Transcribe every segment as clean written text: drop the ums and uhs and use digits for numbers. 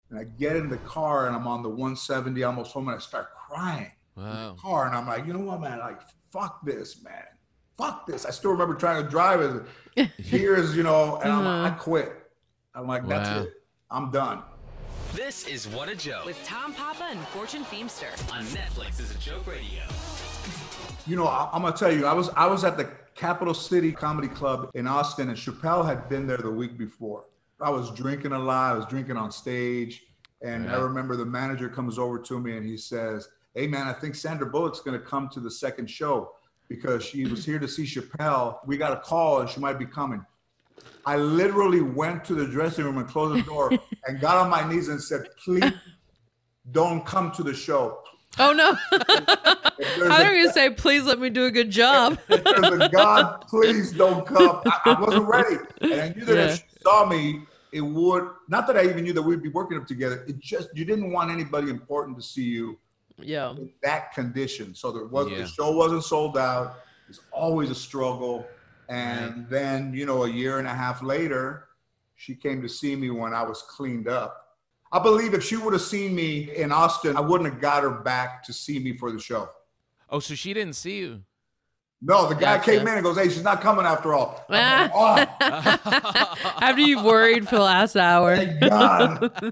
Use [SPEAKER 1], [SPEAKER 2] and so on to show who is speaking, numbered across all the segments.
[SPEAKER 1] And I get in the car and I'm on the 170, almost home, and I start crying in the
[SPEAKER 2] Wow.
[SPEAKER 1] car. And I'm like, you know what, man? Like, fuck this, man. Fuck this. I still remember trying to drive as tears, and I quit. I'm like, that's
[SPEAKER 2] Wow.
[SPEAKER 1] it. I'm done.
[SPEAKER 3] This is What a Joke
[SPEAKER 4] with Tom Papa and Fortune Feimster
[SPEAKER 3] on Netflix is a Joke Radio.
[SPEAKER 1] I'm gonna tell you, I was at the Capital City Comedy Club in Austin, and Chappelle had been there the week before. I was drinking a lot. I was drinking on stage, and I remember the manager comes over to me and he says, "Hey man, I think Sandra Bullock's gonna come to the second show because she was here to see Chappelle. We got a call and she might be coming." I literally went to the dressing room and closed the door and got on my knees and said, "Please don't come to the show."
[SPEAKER 5] Oh no. I thought you were gonna say, "Please let me do a good job."
[SPEAKER 1] If there's a God, please don't come. I wasn't ready. And I knew that if she saw me, it would, not that I even knew that we'd be working up together. It just, you didn't want anybody important to see you in that condition. So the show wasn't sold out. It's always a struggle. And then, a year and a half later, she came to see me when I was cleaned up. I believe if she would have seen me in Austin, I wouldn't have got her back to see me for the show.
[SPEAKER 2] Oh, so she didn't see you?
[SPEAKER 1] No, the guy came in and goes, "Hey, she's not coming after all." Like,
[SPEAKER 5] After you've worried for the last hour.
[SPEAKER 1] Thank God.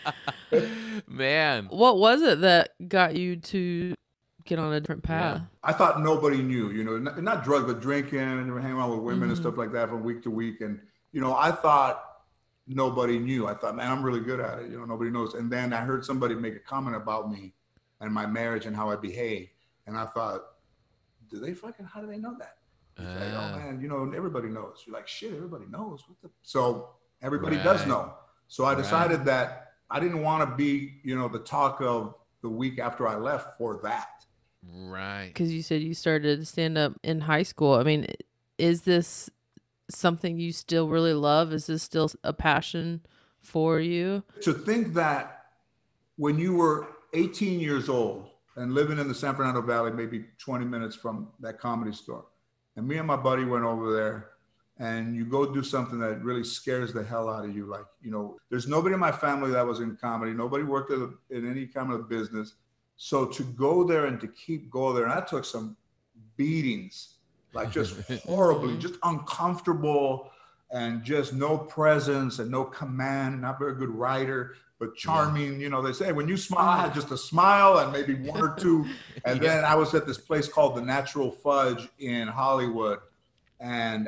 [SPEAKER 2] Man.
[SPEAKER 5] What was it that got you to get on a different path?
[SPEAKER 1] I thought nobody knew, not drugs, but drinking and hanging around with women and stuff like that from week to week. And, I thought nobody knew. I thought, man, I'm really good at it. Nobody knows. And then I heard somebody make a comment about me and my marriage and how I behave. And I thought, how do they know that? Like, oh man, everybody knows. You're like, shit, everybody knows. So everybody does know. So I decided that I didn't want to be, the talk of the week after I left for that.
[SPEAKER 2] Right.
[SPEAKER 5] Because you said you started stand up in high school. I mean, is this something you still really love? Is this still a passion for you?
[SPEAKER 1] To think that when you were 18 years old and living in the San Fernando Valley, maybe 20 minutes from that Comedy Store, and me and my buddy went over there, and you go do something that really scares the hell out of you. Like, there's nobody in my family that was in comedy. Nobody worked in any kind of business. So to go there and to keep going there, and I took some beatings, like just horribly, just uncomfortable, and just no presence and no command, not very good writer, but charming. They say when you smile, I had just a smile and maybe one or two. And then I was at this place called the Natural Fudge in Hollywood. And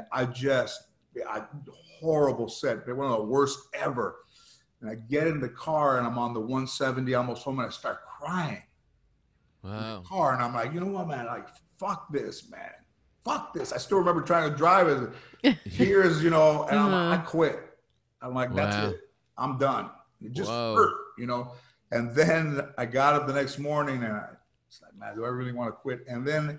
[SPEAKER 1] horrible set, one of the worst ever. And I get in the car and I'm on the 170, almost home, and I start crying.
[SPEAKER 2] Wow.
[SPEAKER 1] In the car, and I'm like, you know what, man? Like, fuck this, man. Fuck this. I still remember trying to drive as tears, and I quit. I'm like, that's it. I'm done. It just hurt, And then I got up the next morning and I was like, man, do I really want to quit? And then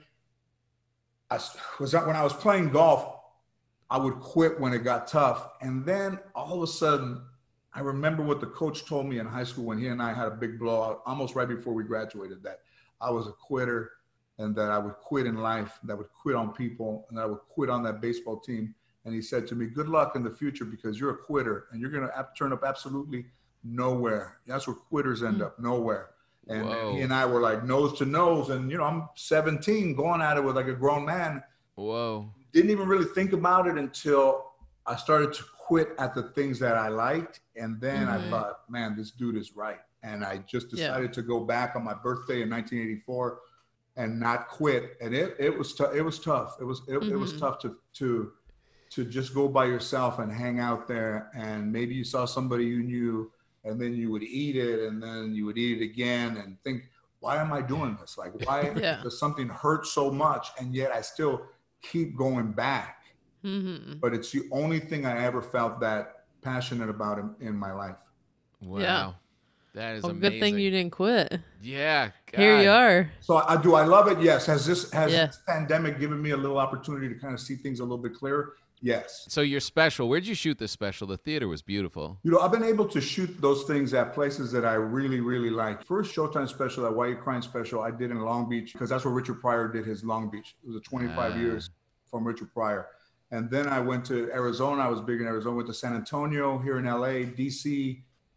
[SPEAKER 1] when I was playing golf, I would quit when it got tough. And then all of a sudden, I remember what the coach told me in high school when he and I had a big blowout, almost right before we graduated, that I was a quitter and that I would quit in life, that I would quit on people, and that I would quit on that baseball team. And he said to me, good luck in the future because you're a quitter and you're going to turn up absolutely nowhere. That's where quitters end up, nowhere. And he and I were like nose to nose. And, I'm 17 going at it with like a grown man.
[SPEAKER 2] Whoa.
[SPEAKER 1] Didn't even really think about it until I started to quit at the things that I liked. And then I thought, man, this dude is right. And I just decided to go back on my birthday in 1984 and not quit. And it was tough. It was tough. It was tough to just go by yourself and hang out there. And maybe you saw somebody you knew and then you would eat it and then you would eat it again and think, why am I doing this? Like, why does something hurt so much? And yet I still keep going back. But it's the only thing I ever felt that passionate about in my life.
[SPEAKER 2] Wow. Yeah. That is amazing.
[SPEAKER 5] Good thing you didn't quit.
[SPEAKER 2] Yeah. God.
[SPEAKER 5] Here you are.
[SPEAKER 1] So I love it? Yes. Has this pandemic given me a little opportunity to kind of see things a little bit clearer? Yes.
[SPEAKER 2] So your special, where'd you shoot this special? The theater was beautiful.
[SPEAKER 1] I've been able to shoot those things at places that I really, really like. First Showtime special, that Why You Crying special, I did in Long Beach because that's where Richard Pryor did his Long Beach. It was a 25 years from Richard Pryor. And then I went to Arizona. I was big in Arizona. Went to San Antonio, here in LA, DC,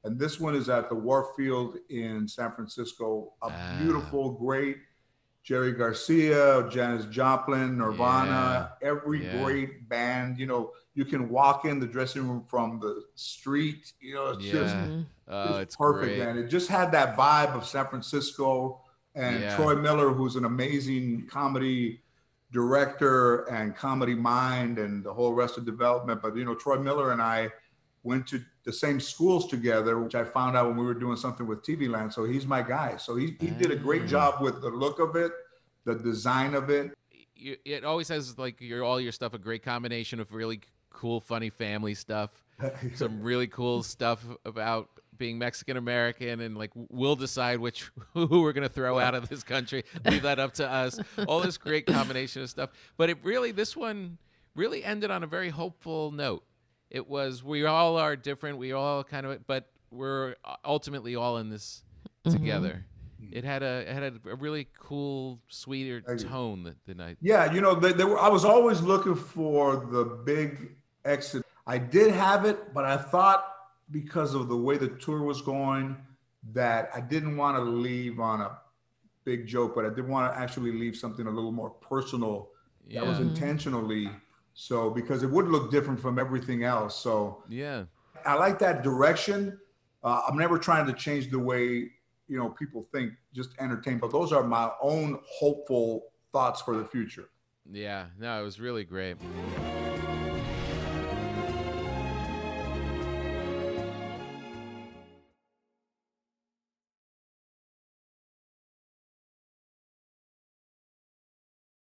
[SPEAKER 1] And this one is at the Warfield in San Francisco. A beautiful, great Jerry Garcia, Janis Joplin, Nirvana, every great band. You know, you can walk in the dressing room from the street. You know, it's just it's perfect,
[SPEAKER 2] great.
[SPEAKER 1] man. It just had that vibe of San Francisco. And Troy Miller, who's an amazing comedy director and comedy mind and the whole Arrested Development. But, you know, Troy Miller and I went to the same schools together, which I found out when we were doing something with TV Land. So he's my guy. So he did a great job with the look of it, the design of it.
[SPEAKER 2] It always has like all your stuff, a great combination of really cool, funny family stuff, some really cool stuff about being Mexican American, and like we'll decide who we're gonna throw out of this country. Leave that up to us. All this great combination of stuff. But this one really ended on a very hopeful note. It was, we all are different. We all kind of, but we're ultimately all in this together. It had a really cool, sweeter tone the night.
[SPEAKER 1] Yeah, you know, I was always looking for the big exit. I did have it, but I thought because of the way the tour was going that I didn't want to leave on a big joke, but I did want to actually leave something a little more personal. That was intentionally so, because it would look different from everything else. So I like that direction. I'm never trying to change the way, you know, people think, just entertain, but those are my own hopeful thoughts for the future.
[SPEAKER 2] Yeah, no, it was really great.